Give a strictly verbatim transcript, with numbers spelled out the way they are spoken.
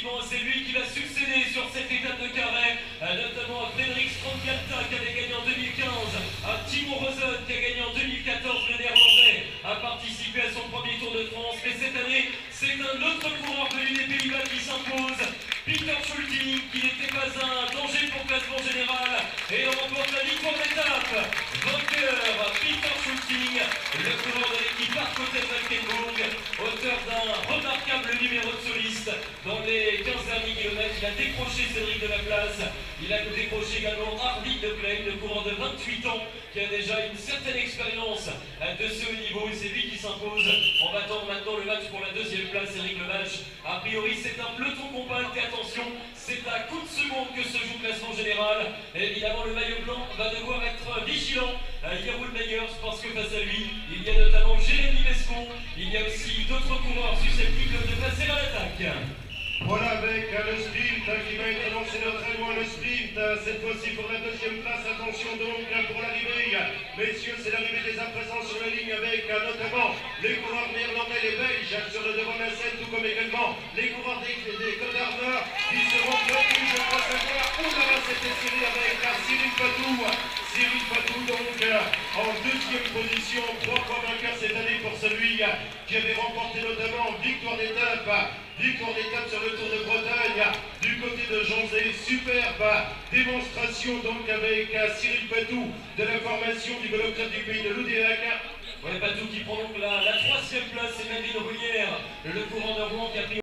effectivement, c'est lui qui va succéder sur cette étape de carré, notamment à Frédéric Strandgalta qui avait gagné en deux mille quinze, à Timo Rosen qui a gagné en deux mille quatorze, le néerlandais a participé à son premier Tour de France, mais cette année, c'est un autre coureur venu des Pays-Bas qui s'impose, Pieter Schulting, qui n'était pas un danger pour le classement général, et on remporte la victoire d'étape. Vainqueur, Pieter Schulting, le coureur de l'équipe Arcotet Valkenburg, auteur d'un remarquable numéro de soliste dans les quinze derniers kilomètres. Il a décroché Cédric de la Place, il a décroché également Hardy de Klein, le coureur de vingt-huit ans qui a déjà une certaine expérience de ce haut niveau, et c'est lui qui s'impose en battant maintenant le match pour la deuxième place. Eric Le Match, a priori c'est un peloton compact, et attention, c'est à coup de seconde que se joue le classement général. Et évidemment, le maillot blanc va devoir être vigilant, Jeroen Meyers, parce que face à lui, il y a notamment Jérémy Bescon, il y a aussi d'autres coureurs susceptibles de passer à l'attaque. Voilà, avec euh, le sprint euh, qui va être lancé de très loin, le sprint, euh, cette fois-ci pour la deuxième place. Attention donc euh, pour l'arrivée, messieurs, c'est l'arrivée dès à présent sur la ligne avec euh, notamment les coureurs néerlandais, les Belges sur le devant de la scène, tout comme également les coureurs des, des Côtes d'Armor qui seront venus, je crois savoir. Oh là là, c'était serré avec euh, Cyril Patou. Cyril Patou donc euh, en deuxième position, trois fois vainqueur cette année pour celui euh, qui avait remporté notamment victoire d'étape. Victoire d'étape sur le Tour de Bretagne du côté de Jonzé. Superbe démonstration donc avec Cyril Patou de la formation du Vélo Club du pays de Loudéac. Ouais, Patou qui prend donc la, la troisième place, et Melvin Bruyère, le courant de Rouen qui a pris